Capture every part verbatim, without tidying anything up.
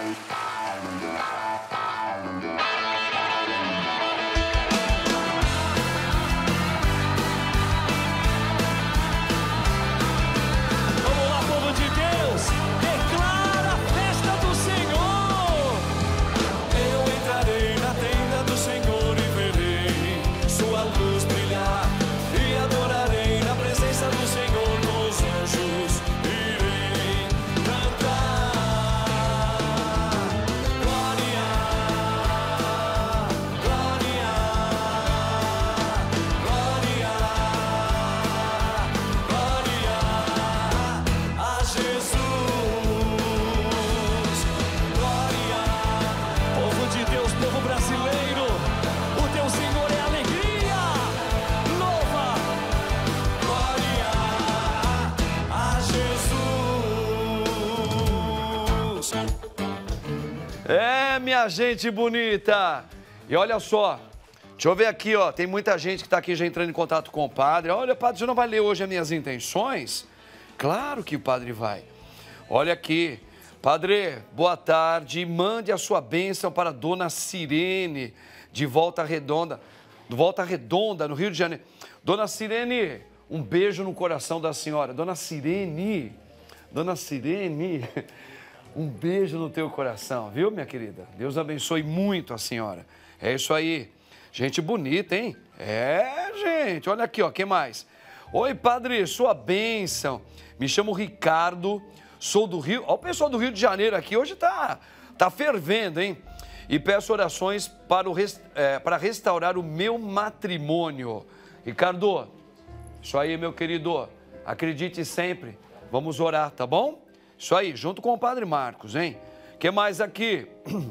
É, minha gente bonita. E olha só, deixa eu ver aqui, ó. Tem muita gente que está aqui já entrando em contato com o padre. Olha, padre, você não vai ler hoje as minhas intenções? Claro que o padre vai. Olha aqui. Padre, boa tarde. Mande a sua bênção para Dona Sirene, de Volta Redonda. De Volta Redonda, no Rio de Janeiro. Dona Sirene, um beijo no coração da senhora. Dona Sirene, Dona Sirene... Um beijo no teu coração, viu, minha querida? Deus abençoe muito a senhora. É isso aí. Gente bonita, hein? É, gente. Olha aqui, ó. Quem mais? Oi, padre, sua bênção. Me chamo Ricardo, sou do Rio. Ó, o pessoal do Rio de Janeiro aqui hoje tá, tá fervendo, hein? E peço orações para, o, é, para restaurar o meu matrimônio. Ricardo, isso aí, meu querido. Acredite sempre. Vamos orar, tá bom? Isso aí, junto com o Padre Marcos, hein? O que mais aqui?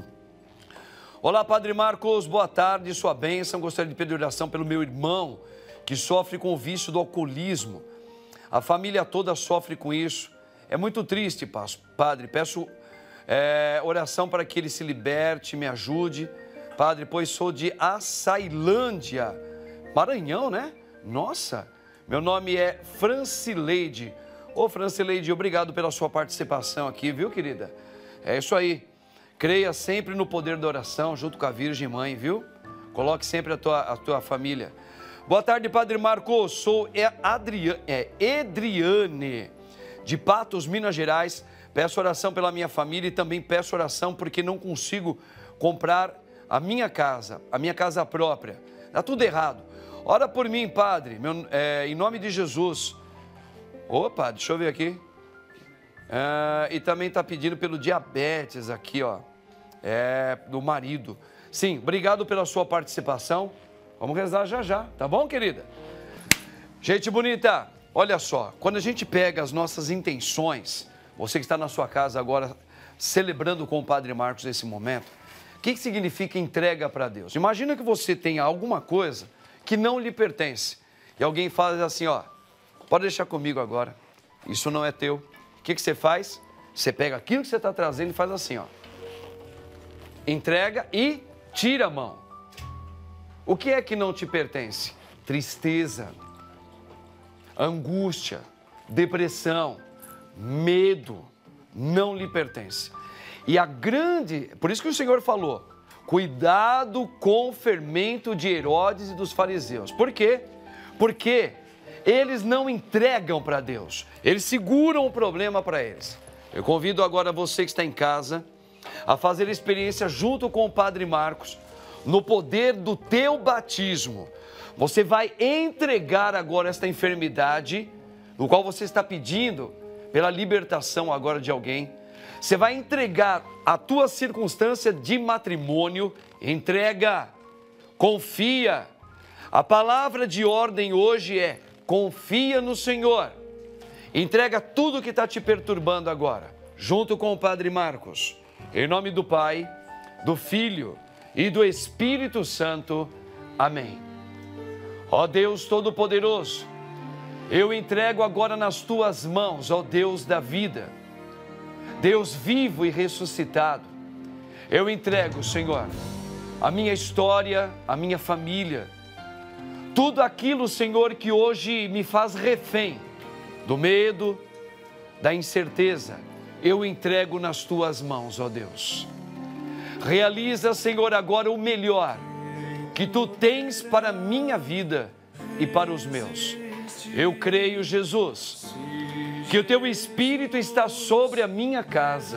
Olá, Padre Marcos, boa tarde, sua bênção. Gostaria de pedir oração pelo meu irmão, que sofre com o vício do alcoolismo. A família toda sofre com isso. É muito triste, Padre. Peço é, oração para que ele se liberte, me ajude. Padre, pois sou de Açailândia, Maranhão, né? Nossa, meu nome é Francileide. Ô, Francileide, obrigado pela sua participação aqui, viu, querida? É isso aí. Creia sempre no poder da oração, junto com a Virgem Mãe, viu? Coloque sempre a tua, a tua família. Boa tarde, Padre Marcos. Sou Adriane, é, Edriane, de Patos, Minas Gerais. Peço oração pela minha família e também peço oração porque não consigo comprar a minha casa, a minha casa própria. Tá tudo errado. Ora por mim, Padre, meu, é, em nome de Jesus. Opa, deixa eu ver aqui. Ah, e também está pedindo pelo diabetes aqui, ó. É, do marido. Sim, obrigado pela sua participação. Vamos rezar já já, tá bom, querida? Gente bonita, olha só. Quando a gente pega as nossas intenções, você que está na sua casa agora, celebrando com o Padre Marcos esse momento, o que, que significa entrega para Deus? Imagina que você tenha alguma coisa que não lhe pertence. E alguém fala assim, ó. Pode deixar comigo agora, isso não é teu. O que, que você faz? Você pega aquilo que você está trazendo e faz assim, ó. Entrega e tira a mão. O que é que não te pertence? Tristeza, angústia, depressão, medo, não lhe pertence. E a grande, por isso que o Senhor falou, cuidado com o fermento de Herodes e dos fariseus. Por quê? Porque eles não entregam para Deus, eles seguram o problema para eles. Eu convido agora você que está em casa a fazer experiência junto com o Padre Marcos, no poder do teu batismo. Você vai entregar agora esta enfermidade, no qual você está pedindo pela libertação agora de alguém. Você vai entregar a tua circunstância de matrimônio, entrega, confia. A palavra de ordem hoje é: confia no Senhor. Entrega tudo que está te perturbando agora, junto com o Padre Marcos. Em nome do Pai, do Filho e do Espírito Santo. Amém. Ó Deus Todo-Poderoso, eu entrego agora nas tuas mãos, ó Deus da vida, Deus vivo e ressuscitado. Eu entrego, Senhor, a minha história, a minha família, tudo aquilo, Senhor, que hoje me faz refém do medo, da incerteza, eu entrego nas tuas mãos, ó Deus. Realiza, Senhor, agora o melhor que tu tens para a minha vida e para os meus. Eu creio, Jesus, que o teu Espírito está sobre a minha casa.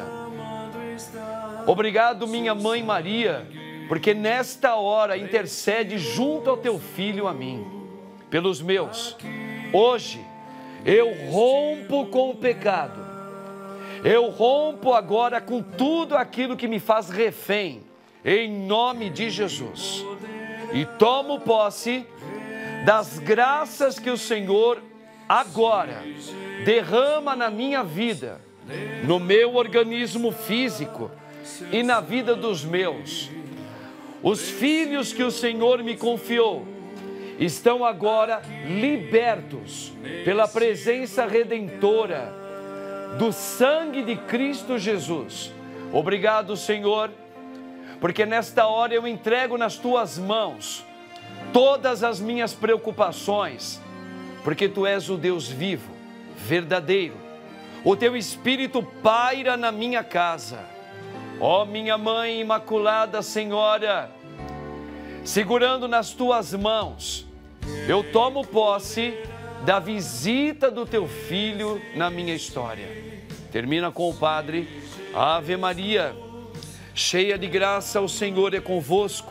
Obrigado, minha mãe Maria, porque nesta hora intercede junto ao teu filho a mim, pelos meus. Hoje eu rompo com o pecado. Eu rompo agora com tudo aquilo que me faz refém, em nome de Jesus. E tomo posse das graças que o Senhor agora derrama na minha vida, no meu organismo físico e na vida dos meus. Os filhos que o Senhor me confiou estão agora libertos pela presença redentora do sangue de Cristo Jesus. Obrigado, Senhor, porque nesta hora eu entrego nas tuas mãos todas as minhas preocupações, porque tu és o Deus vivo, verdadeiro. O teu Espírito paira na minha casa. Ó minha Mãe Imaculada Senhora, segurando nas tuas mãos, eu tomo posse da visita do teu filho na minha história. Termina com o Padre. Ave Maria, cheia de graça, o Senhor é convosco.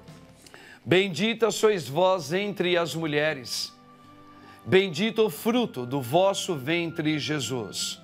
Bendita sois vós entre as mulheres. Bendito o fruto do vosso ventre, Jesus.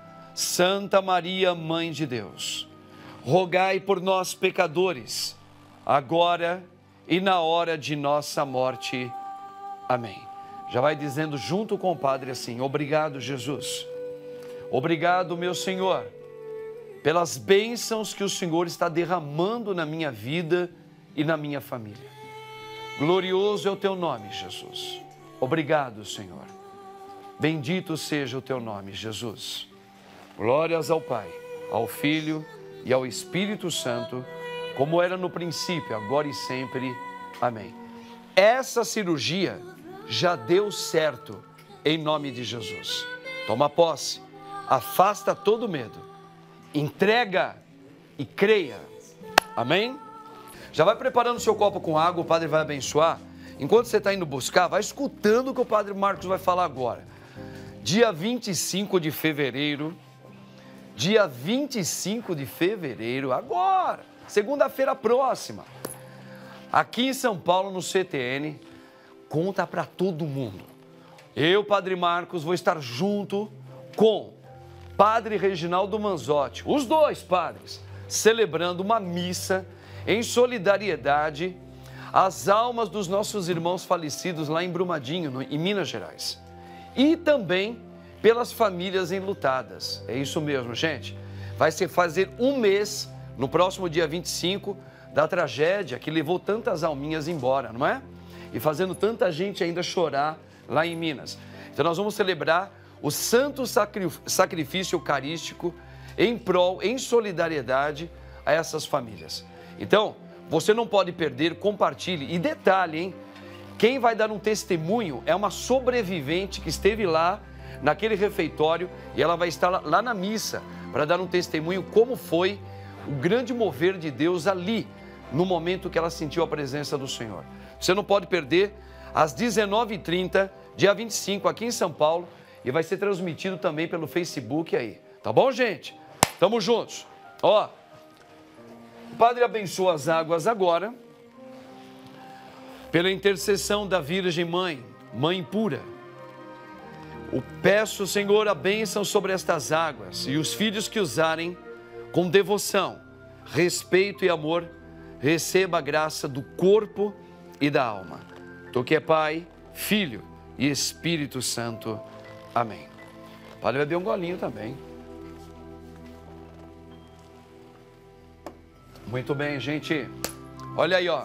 Santa Maria, Mãe de Deus, rogai por nós, pecadores, agora e na hora de nossa morte. Amém. Já vai dizendo junto com o Padre assim: obrigado, Jesus. Obrigado, meu Senhor, pelas bênçãos que o Senhor está derramando na minha vida e na minha família. Glorioso é o teu nome, Jesus. Obrigado, Senhor. Bendito seja o teu nome, Jesus. Glórias ao Pai, ao Filho e ao Espírito Santo, como era no princípio, agora e sempre. Amém. Essa cirurgia já deu certo, em nome de Jesus. Toma posse, afasta todo medo, entrega e creia. Amém? Já vai preparando seu copo com água, o Padre vai abençoar. Enquanto você está indo buscar, vai escutando o que o Padre Marcos vai falar agora. Dia vinte e cinco de fevereiro, dia vinte e cinco de fevereiro, agora, segunda-feira próxima, aqui em São Paulo, no C T N, conta para todo mundo. Eu, Padre Marcos, vou estar junto com Padre Reginaldo Manzotti, os dois padres, celebrando uma missa em solidariedade às almas dos nossos irmãos falecidos lá em Brumadinho, no, em Minas Gerais. E também pelas famílias enlutadas. É isso mesmo, gente. Vai ser fazer um mês, no próximo dia vinte e cinco, da tragédia que levou tantas alminhas embora, não é? E fazendo tanta gente ainda chorar lá em Minas. Então nós vamos celebrar o santo sacrifício eucarístico em prol, em solidariedade a essas famílias. Então, você não pode perder, compartilhe. E detalhe, hein? Quem vai dar um testemunho é uma sobrevivente que esteve lá naquele refeitório e ela vai estar lá, lá na missa para dar um testemunho como foi o grande mover de Deus ali, no momento que ela sentiu a presença do Senhor. Você não pode perder, às dezenove e trinta, dia vinte e cinco, aqui em São Paulo, e vai ser transmitido também pelo Facebook aí. Tá bom, gente? Tamo juntos. Ó, o Padre abençoa as águas agora, pela intercessão da Virgem Mãe, Mãe pura. Eu peço, Senhor, a bênção sobre estas águas e os filhos que usarem com devoção, respeito e amor, receba a graça do corpo e da alma. Tu que é Pai, Filho e Espírito Santo. Amém. Pode beber um golinho também. Muito bem, gente. Olha aí, ó.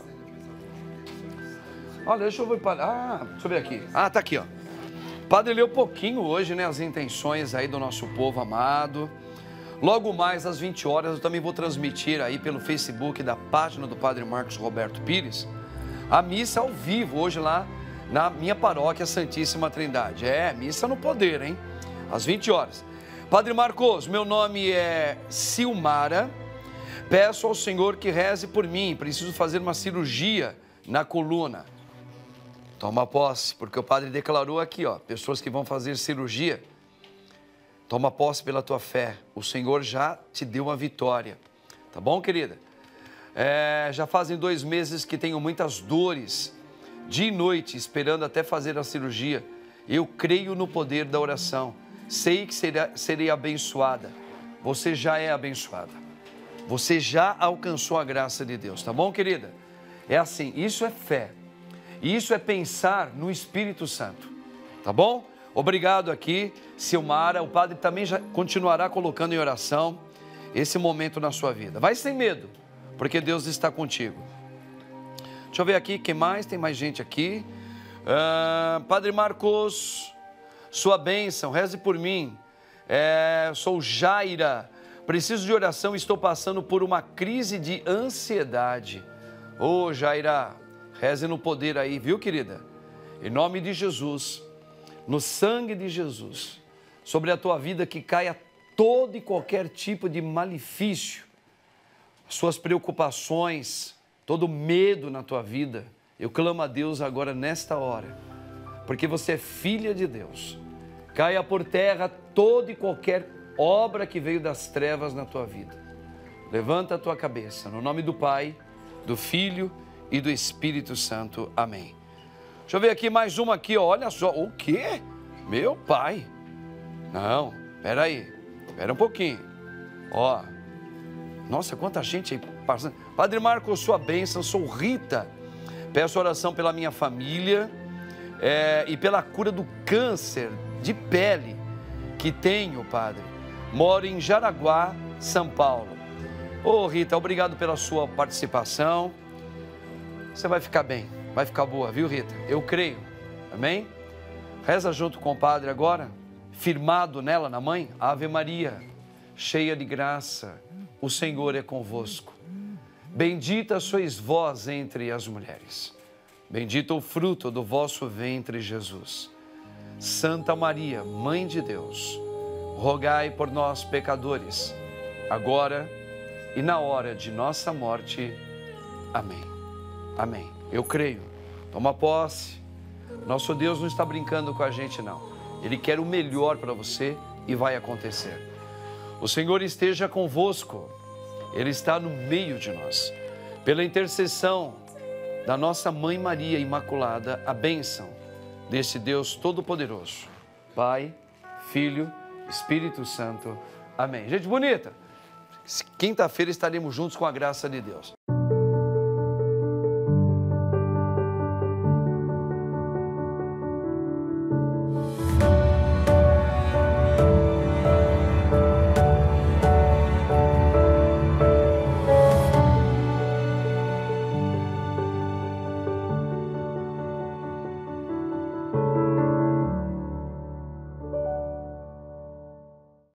Olha, deixa eu ver. Ah, deixa eu ver aqui. Ah, tá aqui, ó. O Padre leu pouquinho hoje, né? As intenções aí do nosso povo amado. Logo mais às vinte horas eu também vou transmitir aí pelo Facebook da página do Padre Marcos Roberto Pires a missa ao vivo hoje lá na minha paróquia Santíssima Trindade. É, missa no poder, hein? Às vinte horas. Padre Marcos, meu nome é Silmara. Peço ao Senhor que reze por mim. Preciso fazer uma cirurgia na coluna. Toma posse, porque o padre declarou aqui, ó, pessoas que vão fazer cirurgia. Toma posse pela tua fé. O Senhor já te deu uma vitória. Tá bom, querida? É, já fazem dois meses que tenho muitas dores, dia e noite, esperando até fazer a cirurgia. Eu creio no poder da oração. Sei que será, serei abençoada. Você já é abençoada. Você já alcançou a graça de Deus, tá bom, querida? É assim, isso é fé. Isso é pensar no Espírito Santo, tá bom? Obrigado aqui, Silmara. O padre também já continuará colocando em oração esse momento na sua vida. Vai sem medo, porque Deus está contigo. Deixa eu ver aqui, quem mais? Tem mais gente aqui. Ah, Padre Marcos, sua bênção, reze por mim. É, sou Jaira, preciso de oração, estou passando por uma crise de ansiedade. Ô oh, Jaira, reze no poder aí, viu, querida? Em nome de Jesus, no sangue de Jesus, sobre a tua vida que caia todo e qualquer tipo de malefício, suas preocupações, todo medo na tua vida. Eu clamo a Deus agora nesta hora, porque você é filha de Deus. Caia por terra toda e qualquer obra que veio das trevas na tua vida. Levanta a tua cabeça, no nome do Pai, do Filho e do Espírito Santo. Amém. Deixa eu ver aqui mais uma aqui, ó. Olha só. O quê? Meu pai. Não, espera aí. Espera um pouquinho. Ó. Nossa, quanta gente aí passando. Padre Marcos, sua bênção, sou Rita. Peço oração pela minha família é, e pela cura do câncer de pele que tenho, Padre. Moro em Jaraguá, São Paulo. Ô, Rita, obrigado pela sua participação. Você vai ficar bem, vai ficar boa, viu, Rita? Eu creio, amém? Reza junto com o Padre agora, firmado nela, na mãe. Ave Maria, cheia de graça, o Senhor é convosco. Bendita sois vós entre as mulheres. Bendito o fruto do vosso ventre, Jesus. Santa Maria, Mãe de Deus, rogai por nós, pecadores, agora e na hora de nossa morte. Amém. Amém. Eu creio. Toma posse. Nosso Deus não está brincando com a gente, não. Ele quer o melhor para você e vai acontecer. O Senhor esteja convosco. Ele está no meio de nós. Pela intercessão da nossa Mãe Maria Imaculada, a bênção desse Deus Todo-Poderoso, Pai, Filho, Espírito Santo. Amém. Gente bonita, quinta-feira estaremos juntos com a graça de Deus.